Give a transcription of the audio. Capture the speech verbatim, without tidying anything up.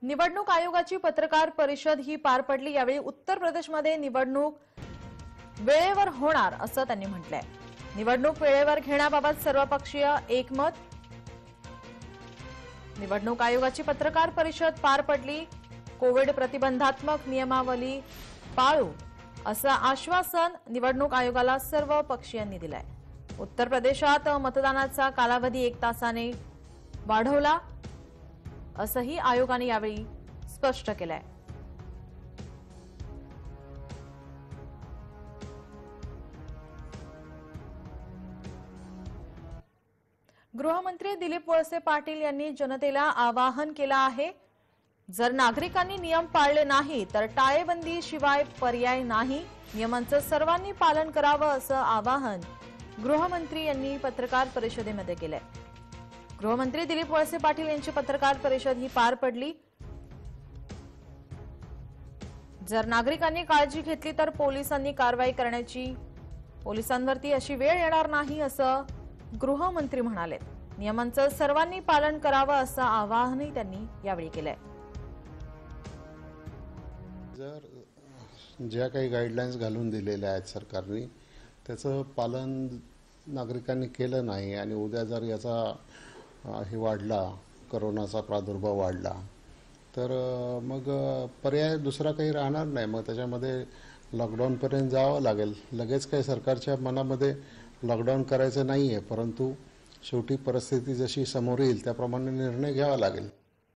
निवडणूक आयोगाची पत्रकार परिषद ही पार पडली। यावेळी उत्तर प्रदेशमध्ये निवडणूक वेळेवर होणार असं त्यांनी म्हटलंय। निवडणूक वेळेवर घेण्याबाबत सर्वपक्षीय एकमत। निवडणूक आयोगाची पत्रकार परिषद पार पडली। कोविड प्रतिबंधात्मक नियमावली पाळू असं आश्वासन निवडणूक आयोगाला सर्व पक्षीयांनी दिलंय। उत्तर प्रदेशात मतदानाचा कालावधी एक तासाने वाढवला असंही आयोगाने यावेळी स्पष्ट केलंय। गृहमंत्री दिलीप वळसे पाटील यांनी जनतेला आवाहन केलं आहे, जर नागरिकांनी नियम पाळले नाही तर टाळेबंदी शिवाय पर्याय नाही। नियमांचं सर्वांनी पालन करावं असं आवाहन गृहमंत्री यांनी पत्रकार परिषदेमध्ये केलंय। गृहमंत्री दिलीप वळसे पाटील यांची पत्रकार परिषद ही पार पडली। जर नागरिकांनी काळजी घेतली तर पोलिसांनी कारवाई करण्याची पोलिसांवरती अशी वेळ येणार नाही असं गृहमंत्री म्हणाले। नियमांचं सर्वांनी पालन करावं असं आवाहनही त्यांनी यावेळी केलंय। जर ज्या काही गाईडलाईन्स घालून दिलेल्या आहेत सरकारने त्याचं पालन नागरिकांनी केलं नाही आणि उद्या जर याचा हे वाढला, कोरोनाचा प्रादुर्भाव वाढला तर मग पर्याय दुसरा काही राहणार नाही। मग त्याच्यामध्ये लॉकडाऊनपर्यंत जावं लागेल। लगेच काही सरकारच्या मनामध्ये लॉकडाऊन करायचं नाही आहे, परंतु शेवटी परिस्थिती जशी समोर येईल त्याप्रमाणे निर्णय घ्यावा लागेल।